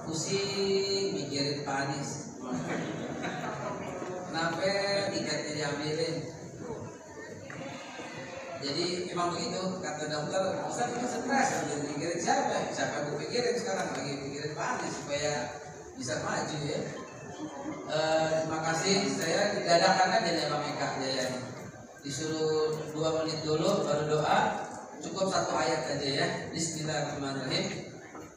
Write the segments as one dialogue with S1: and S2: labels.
S1: pusing mikirin Pak Anies. Kenapa tiketnya diambilin? Jadi emang begitu kata dokter. Ustaz itu stres, mikirin siapa? Siapa yang gue pikirin sekarang? Lagi mikirin Pak Anies supaya bisa maju ya. Terima kasih. Saya didadakan aja nih Pak Meka Jaya. Disuruh 2 menit dulu baru doa. Cukup 1 ayat aja ya. Bismillahirrahmanirrahim.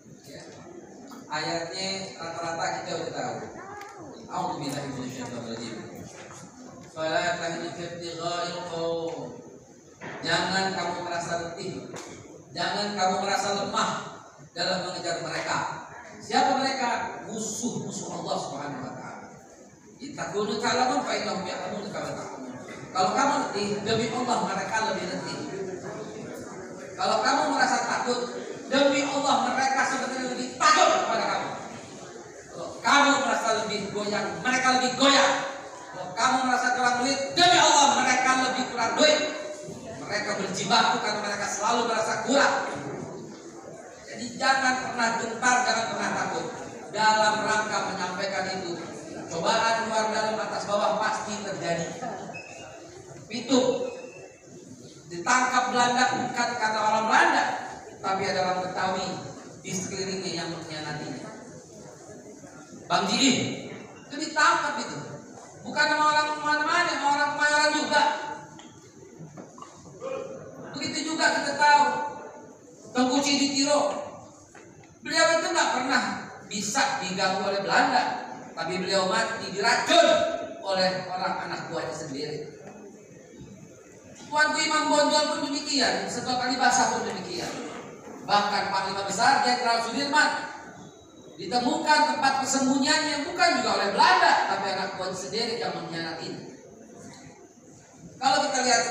S1: Ayatnya rata-rata kita udah tahu. A'udzubillahi minasyaitonir rajim. Fala tahinu fi ibtigha'il qaum. Jangan kamu merasa letih. Jangan kamu merasa lemah dalam mengejar mereka. Siapa mereka? Musuh-musuh Allah Subhanahu wa taala. Itakunu ta'lamun fa innahum ya'lamun kama ta'lamun. Kalau kamu letih, demi Allah mereka lebih letih. Kalau kamu merasa takut, demi Allah mereka sebetulnya lebih takut kepada kamu. Kalau kamu merasa lebih goyang, mereka lebih goyang. Kalau kamu merasa kurang duit, demi Allah mereka lebih kurang duit. Mereka berjibaku karena mereka selalu merasa kurang. Jadi jangan pernah gentar, jangan pernah takut dalam rangka menyampaikan itu. Cobaan luar dalam atas bawah pasti terjadi. Itu ditangkap Belanda bukan karena orang Belanda, tapi ada orang Betawi di sekelilingnya yang mengkhianatinya. Bang Jiin itu ditangkap itu, bukan sama orang mana-mana, sama orang Kemayoran juga. Begitu juga kita tahu Tengku Ciditiro, beliau itu nggak pernah bisa diganggu oleh Belanda, tapi beliau mati diracun oleh orang anak buahnya sendiri. Tuanku Imam Bonjol pun demikian, Seto Kalibasa pun demikian. Bahkan Panglima Besar Jenderal Sudirman ditemukan tempat persembunyiannya bukan juga oleh Belanda, tapi anak buah sendiri yang mengkhianati. Kalau kita lihat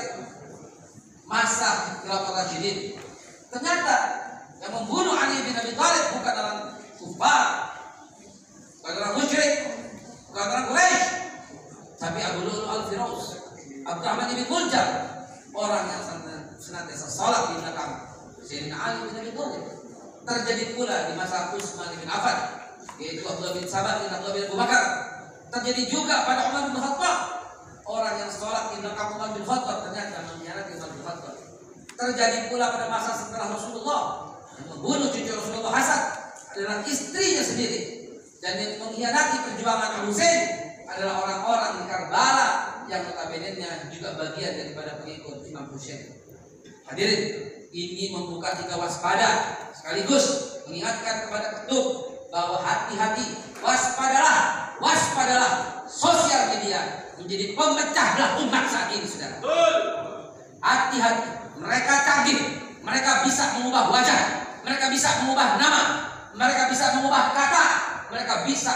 S1: masa Khilafah Rasyidin, ternyata yang membunuh Ali bin Abi Thalib bukan orang kufar, bukan orang musyrik, bukan orang Quraisy, tapi Abu Lu'lu' al-Firdaus, Abdurrahman bin Muljam, orang yang senantiasa sholat di belakang Sayyidina Ali bin Abi Thalib. Terjadi pula di masa Utsman bin Affan, yaitu Abdullah bin Sabah dan Abdullah bin Abu Bakar. Terjadi juga pada Umar bin Khattab, orang yang sholat di belakang Umar bin Khattab ternyata mengkhianati Umar bin Khattab. Terjadi pula pada masa setelah Rasulullah, yang membunuh cucu Rasulullah Hasan adalah istrinya sendiri, dan yang mengkhianati perjuangan Husain adalah orang-orang di Karbala yang notabene-nya juga bagian daripada pengikut Imam Husain. Hadirin, ini membuka kita waspada, sekaligus mengingatkan kepada ketub bahwa hati-hati, waspadalah sosial media menjadi pemecah belah umat saat ini, saudara. Hati-hati, mereka canggih, mereka bisa mengubah wajah, mereka bisa mengubah nama, mereka bisa mengubah kata, mereka bisa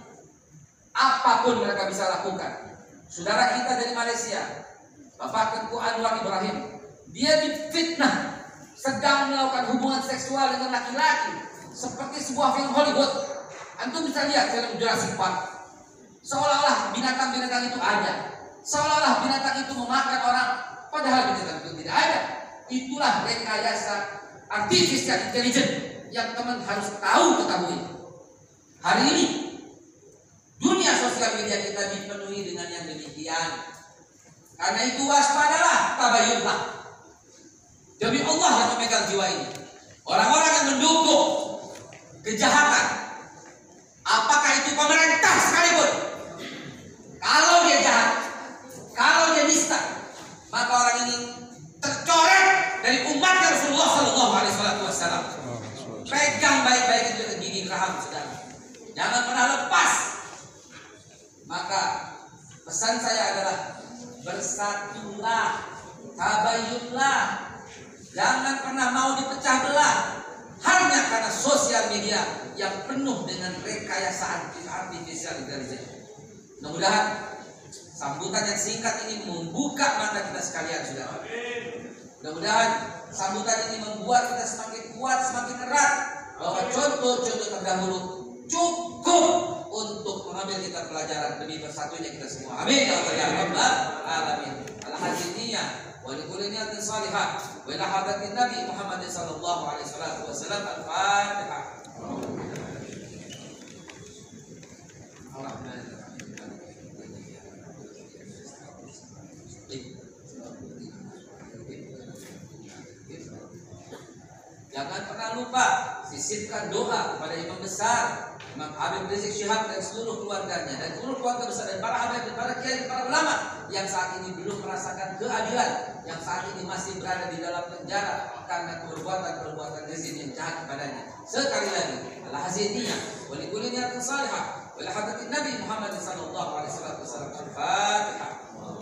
S1: apapun mereka bisa lakukan. Saudara kita dari Malaysia, Bapak Tengku Anwar Ibrahim, dia difitnah sedang melakukan hubungan seksual dengan laki-laki seperti sebuah film Hollywood. Antum bisa lihat film Jurassic Park, seolah-olah binatang-binatang itu ada, seolah-olah binatang itu memakan orang, padahal binatang itu tidak ada. Itulah rekayasa artificial intelligence yang teman harus ketahui. Hari ini dunia sosial media kita dipenuhi dengan yang demikian. Karena itu waspadalah, tabayyunlah. Demi Allah yang memegang jiwa ini, orang-orang yang mendukung kejahatan, apakah itu pemerintah sekalipun, kalau dia jahat, kalau dia nista, maka orang ini tercoret dari umat Rasulullah SAW. Pegang baik-baik itu gigi geraham, saudara. Jangan pernah lepas. Maka pesan saya adalah bersatulah, tabayyunlah. Jangan pernah mau dipecah belah hanya karena sosial media yang penuh dengan rekayasa artificial intelligence. Mudah-mudahan sambutan yang singkat ini membuka mata kita sekalian, saudara. Mudah-mudahan sambutan ini membuat kita semakin kuat, semakin erat bahwa contoh-contoh terdahulu cukup untuk mengambil kita pelajaran demi bersatunya kita semua. Amin ya rabbal alamin. Al-hadiniyah wa likulliyatin salihah wa ila hadatin Nabi Muhammad sallallahu alaihi wasallam. Al-Fatihah. Jangan pernah lupa sisipkan doa kepada imam besar Imam Habib Rizik Syihab dan seluruh keluarganya dan seluruh keluarga besar dan para habib dan para kiai dan para ulama yang saat ini belum merasakan keadilan, yang saat ini masih berada di dalam penjara karena perbuatan-perbuatan rezim yang jahat kepadanya. Sekali lagi, ala haziniyah wa likulli niyatin salihah wa ila hadratin Nabi Muhammad sallallahu alaihi wasallam. Al-Fatihah.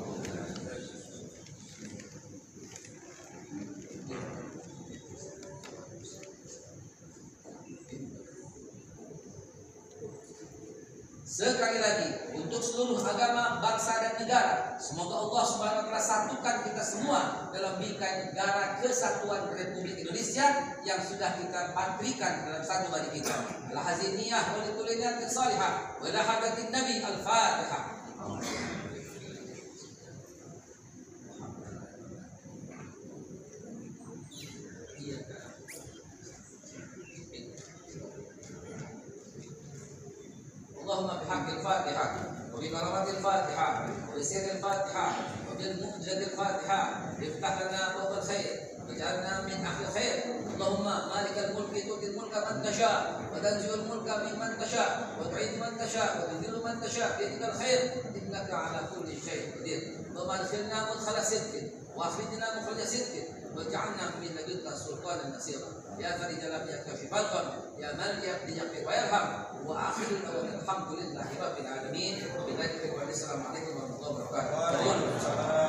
S1: Sekali lagi, untuk seluruh agama, bangsa dan negara, semoga Allah Subhanahu wa taala satukan kita semua dalam bingkai negara kesatuan Republik Indonesia yang sudah kita patrikan dalam satu hari kita. Al-haziniyah wa likulli niyatin salihah wa ila hadratin Nabi. Al-Fatihah. اللهم بحق الفاتحة وبكرامة الفاتحة وبسر الفاتحة وبالمعجزة الفاتحة افتح لنا أبواب الخير واجعلنا من أهل الخير. اللهم مالك الملك تؤتي الملك من تشاء وتنزع الملك ممن تشاء وتعز من تشاء وتذل من تشاء بيدك الخير إنك على كل شيء قدير. اللهم ادخلنا مدخل صدق واخرجنا مخرج صدق واجعلنا من لدنك سلطانا نصيرا يا ذا الجلال يا كاشف الغم يا من يغفر ويرحم. واخر الحمد لله رب العالمين. السلام عليكم ورحمه الله وبركاته.